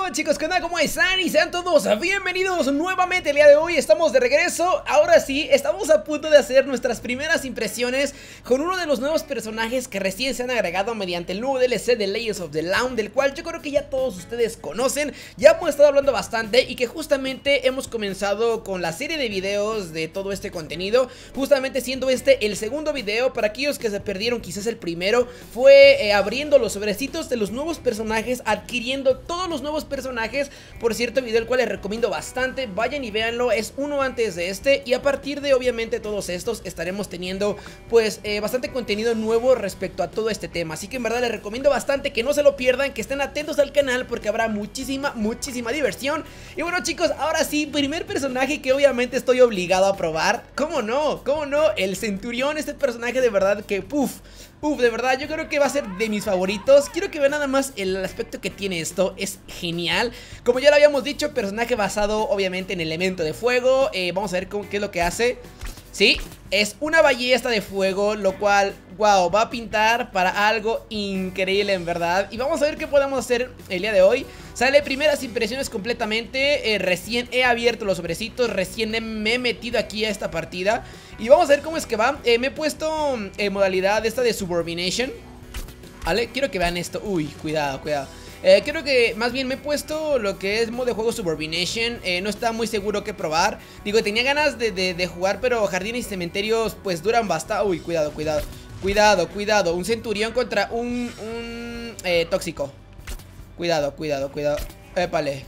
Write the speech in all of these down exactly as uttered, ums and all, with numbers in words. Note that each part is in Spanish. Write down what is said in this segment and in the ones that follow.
chicos, ¿qué onda? ¿Cómo están? Y sean todos bienvenidos nuevamente el día de hoy. Estamos de regreso. Ahora sí, estamos a punto de hacer nuestras primeras impresiones con uno de los nuevos personajes que recién se han agregado mediante el nuevo D L C de Layers of the Lawn, del cual yo creo que ya todos ustedes conocen. Ya hemos estado hablando bastante y que justamente hemos comenzado con la serie de videos de todo este contenido, justamente siendo este el segundo video. Para aquellos que se perdieron quizás el primero, fue eh, abriendo los sobrecitos de los nuevos personajes, adquiriendo todos los nuevos personajes. Por cierto, video el cual les recomiendo bastante, vayan y véanlo, es uno antes de este. Y a partir de obviamente todos estos estaremos teniendo pues eh, bastante contenido nuevo respecto a todo este tema. Así que en verdad les recomiendo bastante que no se lo pierdan, que estén atentos al canal porque habrá muchísima, muchísima diversión. Y bueno chicos, ahora sí, primer personaje que obviamente estoy obligado a probar. ¿Cómo no? ¿Cómo no? El Centurión, este personaje de verdad que puff. Uf, de verdad, yo creo que va a ser de mis favoritos. Quiero que vean nada más el aspecto que tiene esto. Es genial. Como ya lo habíamos dicho, personaje basado obviamente en el elemento de fuego. eh, Vamos a ver cómo, qué es lo que hace. Sí, es una ballesta de fuego, lo cual, wow, va a pintar para algo increíble en verdad. Y vamos a ver qué podemos hacer el día de hoy. Sale primeras impresiones completamente. eh, Recién he abierto los sobrecitos, recién me he metido aquí a esta partida. Y vamos a ver cómo es que va. eh, Me he puesto en modalidad esta de Subordination. Vale, quiero que vean esto. Uy, cuidado, cuidado. Eh, creo que más bien me he puesto lo que es modo de juego Subordination. eh, No estaba muy seguro qué probar. Digo, tenía ganas de, de, de jugar, pero jardines y cementerios pues duran bastante. Uy, cuidado, cuidado. Cuidado, cuidado. Un centurión contra un, un eh, tóxico. Cuidado, cuidado, cuidado. Épale.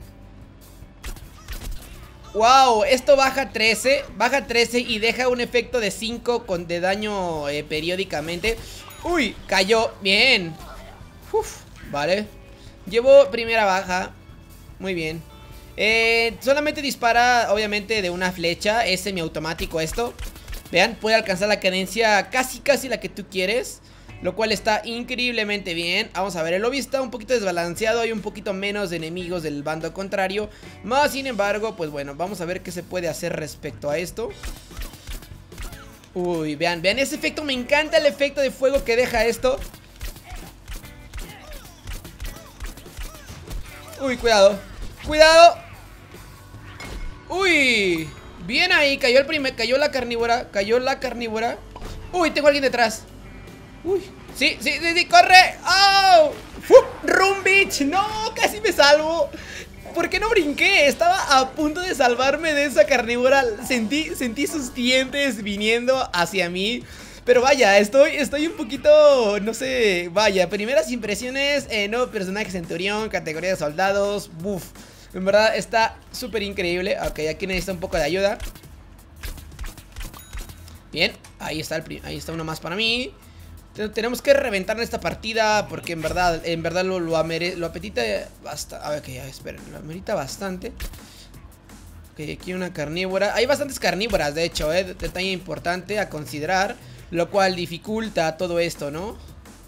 Wow, esto baja trece. Baja trece y deja un efecto de cinco con, de daño eh, periódicamente. Uy, cayó. Bien. Uf, vale. Llevo primera baja. Muy bien. eh, Solamente dispara obviamente de una flecha. Es semiautomático esto. Vean, puede alcanzar la cadencia casi casi la que tú quieres, lo cual está increíblemente bien. Vamos a ver, el lobby está un poquito desbalanceado. Hay un poquito menos de enemigos del bando contrario. Más sin embargo, pues bueno, vamos a ver qué se puede hacer respecto a esto. Uy, vean, vean ese efecto. Me encanta el efecto de fuego que deja esto. Uy, cuidado. Cuidado. Uy, bien ahí, cayó el primer, cayó la carnívora. Cayó la carnívora. Uy, tengo a alguien detrás. Uy, sí, sí, sí, sí, corre. ¡Oh! ¡Run, bitch! No, casi me salvo. ¿Por qué no brinqué? Estaba a punto de salvarme de esa carnívora. Sentí, sentí sus dientes viniendo hacia mí. Pero vaya, estoy, estoy un poquito, no sé, vaya, primeras impresiones, eh, nuevo personaje Centurión, categoría de soldados, buff. En verdad está súper increíble. Ok, aquí necesita un poco de ayuda. Bien, ahí está, el ahí está uno más para mí. Tenemos que reventar en esta partida porque en verdad, en verdad lo, lo, amere, lo apetita bastante. A ver, ok, ya, esperen, lo amerita bastante. Ok, aquí una carnívora. Hay bastantes carnívoras, de hecho, eh, detalle importante a considerar, lo cual dificulta todo esto, ¿no?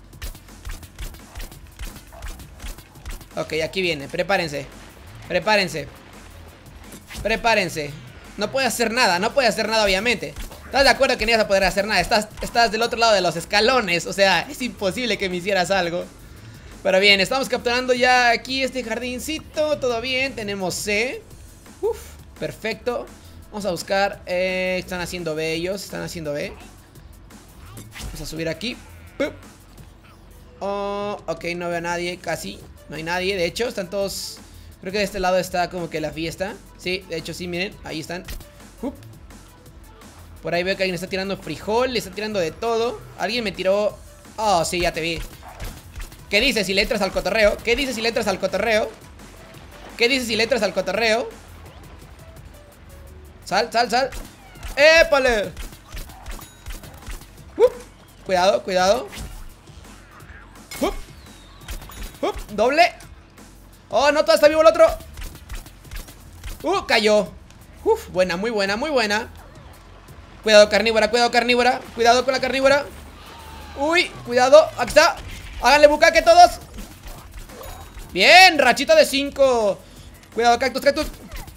Ok, aquí viene, prepárense. Prepárense. Prepárense. No puede hacer nada, no puede hacer nada obviamente. ¿Estás de acuerdo que no ibas a poder hacer nada? Estás, estás del otro lado de los escalones. O sea, es imposible que me hicieras algo. Pero bien, estamos capturando ya aquí este jardincito. Todo bien, tenemos C. Uf, perfecto. Vamos a buscar, eh, están haciendo B ellos, están haciendo B. Vamos a subir aquí. Oh, ok, no veo a nadie, casi. No hay nadie, de hecho, están todos. Creo que de este lado está como que la fiesta. Sí, de hecho sí, miren, ahí están. Uf. Por ahí veo que alguien está tirando frijol, le está tirando de todo. Alguien me tiró. Oh, sí, ya te vi. ¿Qué dices si le entras al cotorreo? ¿Qué dices si le entras al cotorreo? ¿Qué dices si le entras al cotorreo? Sal, sal, sal. ¡Épale! Uh, cuidado, cuidado. Uh, uh, doble. Oh, no, todavía está vivo el otro. Uh, cayó. Uf, buena, muy buena, muy buena. Cuidado carnívora, cuidado carnívora. Cuidado con la carnívora. Uy, cuidado, aquí está. Háganle bucaque todos. Bien, rachita de cinco. Cuidado, cactus, cactus.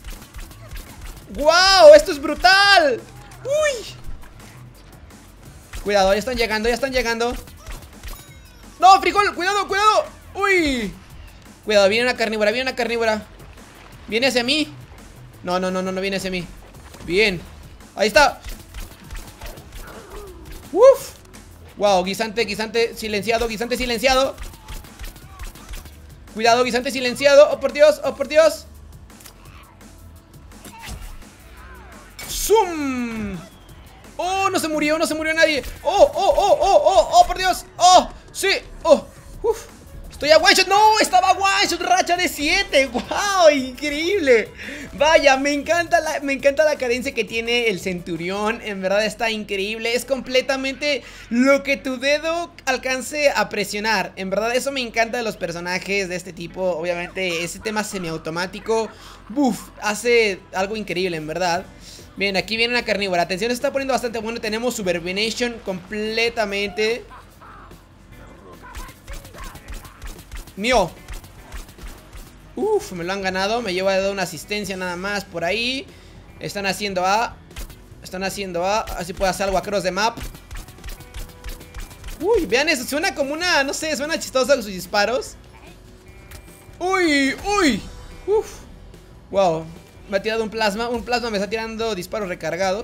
¡Wow! ¡Esto es brutal! ¡Uy! Cuidado, ya están llegando, ya están llegando. ¡No, frijol! ¡Cuidado, cuidado! ¡Uy! Cuidado, viene una carnívora, viene una carnívora. ¿Viene hacia mí? No, no, no, no, no viene hacia mí. Bien, ahí está. Uf. Wow, guisante, guisante silenciado, guisante silenciado. Cuidado, guisante silenciado. Oh, por Dios, oh, por Dios. Zoom. Oh, no se murió, no se murió nadie. Oh, oh, oh, oh, oh, oh, por Dios. Oh, sí, oh, uf. Estoy a one shot, no, estaba one shot, racha de siete. Wow, increíble. Vaya, me encanta la, me encanta la cadencia que tiene el centurión. En verdad está increíble. Es completamente lo que tu dedo alcance a presionar. En verdad eso me encanta de los personajes de este tipo. Obviamente ese tema semiautomático, uf, hace algo increíble, en verdad. Bien, aquí viene una carnívora. Atención, se está poniendo bastante bueno. Tenemos Suburbination completamente. Mío. Uf, me lo han ganado. Me lleva a dar una asistencia nada más por ahí. Están haciendo A. Están haciendo A. Así puedo hacer algo across the map. Uy, vean eso. Suena como una, no sé, suena chistoso con sus disparos. Uy, uy. Uf. Wow. Me ha tirado un plasma. Un plasma me está tirando disparos recargados.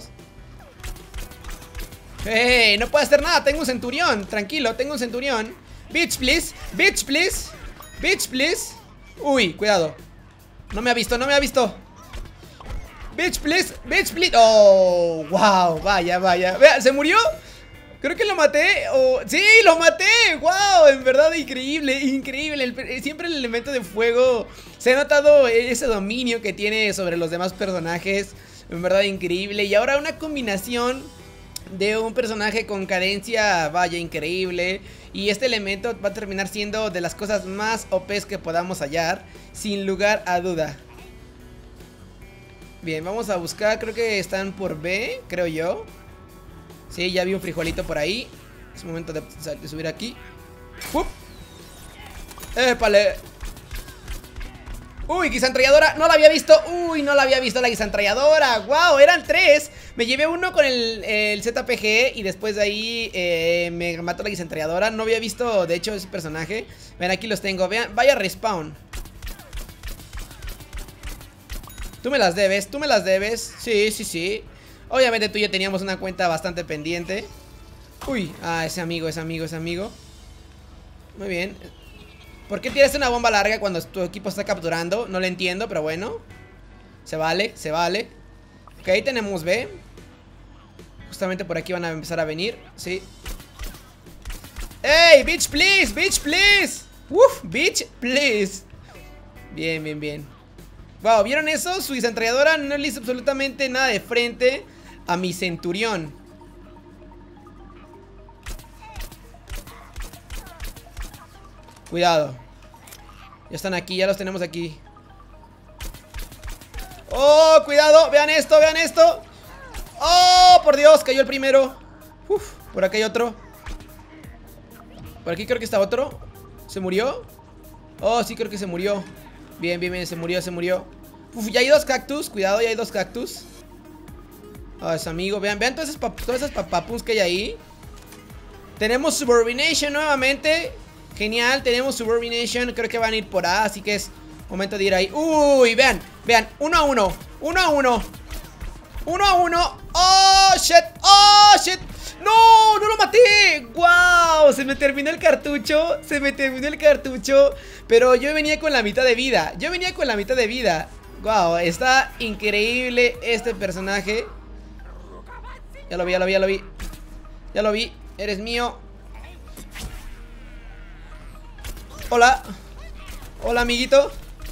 Hey, no puedo hacer nada. Tengo un centurión. Tranquilo, tengo un centurión. Bitch, please. Bitch, please. Bitch, please. Uy, cuidado. No me ha visto, no me ha visto. Bitch, please. Bitch, please. Oh, wow. Vaya, vaya. Vea, ¿se murió? Creo que lo maté. Oh, sí, lo maté. Wow, en verdad increíble. Increíble. El, siempre el elemento de fuego. Se ha notado ese dominio que tiene sobre los demás personajes. En verdad increíble. Y ahora una combinación de un personaje con cadencia, vaya, increíble. Y este elemento va a terminar siendo de las cosas más O Pes que podamos hallar, sin lugar a duda. Bien, vamos a buscar, creo que están por B, creo yo. Sí, ya vi un frijolito por ahí. Es momento de, de subir aquí. ¡Up! ¡Épale! Uy, guisantralladora, no la había visto. Uy, no la había visto la guisantralladora. Wow, eran tres. Me llevé uno con el, el Z P G y después de ahí eh, me mató la guisantralladora. No había visto, de hecho, ese personaje. Ven, aquí los tengo, vean, vaya respawn. Tú me las debes, tú me las debes. Sí, sí, sí. Obviamente tú y yo teníamos una cuenta bastante pendiente. Uy, ah, ese amigo, ese amigo, ese amigo. Muy bien. ¿Por qué tiras una bomba larga cuando tu equipo está capturando? No lo entiendo, pero bueno. Se vale, se vale. Ok, ahí tenemos B. Justamente por aquí van a empezar a venir. Sí. ¡Ey, bitch, please! ¡Bitch, please! ¡Uf! ¡Bitch, please! Bien, bien, bien. Wow, ¿vieron eso? Su guisantralladora no le hizo absolutamente nada de frente a mi centurión. Cuidado. Ya están aquí, ya los tenemos aquí. ¡Oh, cuidado! Vean esto, vean esto. ¡Oh, por Dios! Cayó el primero. Uf, por acá hay otro. Por aquí creo que está otro. ¿Se murió? Oh, sí, creo que se murió. Bien, bien, bien, se murió, se murió. Uf, ya hay dos cactus, cuidado, ya hay dos cactus. Oh, es amigo, vean, vean todas esas, pap todas esas papapus que hay ahí. Tenemos Suburbination nuevamente. Genial, tenemos Suburbination. Creo que van a ir por A, así que es momento de ir ahí. Uy, vean, vean, uno a uno. Uno a uno. Uno a uno. Oh, shit, oh, shit. No, no lo maté. Wow, se me terminó el cartucho. Se me terminó el cartucho. Pero yo venía con la mitad de vida. Yo venía con la mitad de vida. Wow, está increíble este personaje. Ya lo vi, ya lo vi, ya lo vi. Ya lo vi, eres mío. Hola. Hola, amiguito.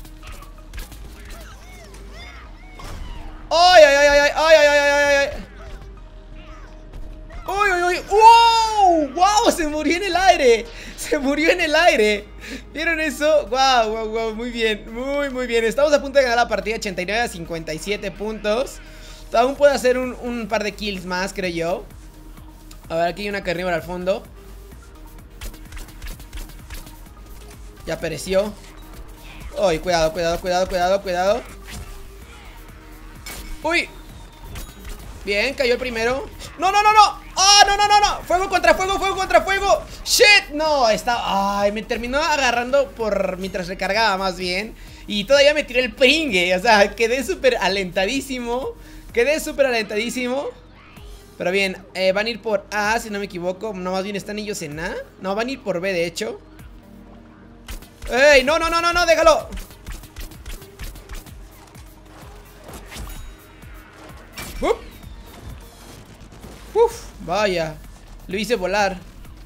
Ay, ay, ay, ay, ay, ay, ay, ay, ay. Uy, uy, uy. ¡Wow! ¡Wow! Se murió en el aire. Se murió en el aire. ¿Vieron eso? ¡Wow! ¡Wow! ¡Wow! Muy bien, muy, muy bien. Estamos a punto de ganar la partida, ochenta y nueve a cincuenta y siete puntos. Aún puedo hacer un, un par de kills más, creo yo. A ver, aquí hay una carnívora al fondo. Ya pereció. Uy, cuidado, cuidado, cuidado, cuidado, cuidado. Uy. Bien, cayó el primero. No, no, no, no. ¡Ah, no, no, no, no! ¡Fuego contra fuego, fuego contra fuego! ¡Shit! No, estaba... Ay, me terminó agarrando por... mientras recargaba más bien. Y todavía me tiré el pringue. O sea, quedé súper alentadísimo. Quedé súper alentadísimo. Pero bien, eh, van a ir por A, si no me equivoco. No, más bien están ellos en A. No, van a ir por B, de hecho. ¡Ey! No, no, no, no, no, déjalo. Uf. Uf, vaya. Lo hice volar.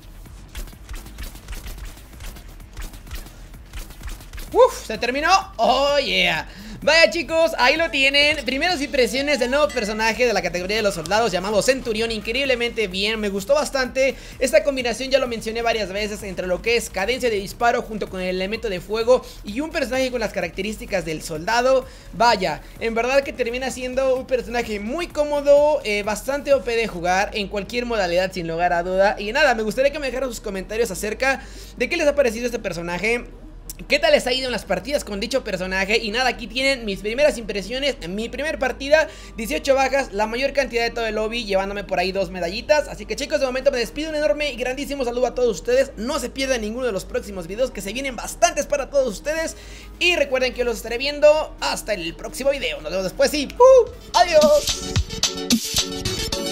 Uf, se terminó. Oh, yeah. Vaya chicos, ahí lo tienen. Primeras impresiones del nuevo personaje de la categoría de los soldados llamado Centurión. Increíblemente bien, me gustó bastante. Esta combinación ya lo mencioné varias veces, entre lo que es cadencia de disparo junto con el elemento de fuego y un personaje con las características del soldado. Vaya, en verdad que termina siendo un personaje muy cómodo, eh, bastante O P de jugar en cualquier modalidad sin lugar a duda. Y nada, me gustaría que me dejaran sus comentarios acerca de qué les ha parecido este personaje. ¿Qué tal les ha ido en las partidas con dicho personaje? Y nada, aquí tienen mis primeras impresiones. En mi primer partida, dieciocho bajas, la mayor cantidad de todo el lobby, llevándome por ahí dos medallitas. Así que chicos, de momento me despido, un enorme y grandísimo saludo a todos ustedes. No se pierdan ninguno de los próximos videos, que se vienen bastantes para todos ustedes. Y recuerden que yo los estaré viendo hasta el próximo video. Nos vemos después y ¡uh! ¡adiós!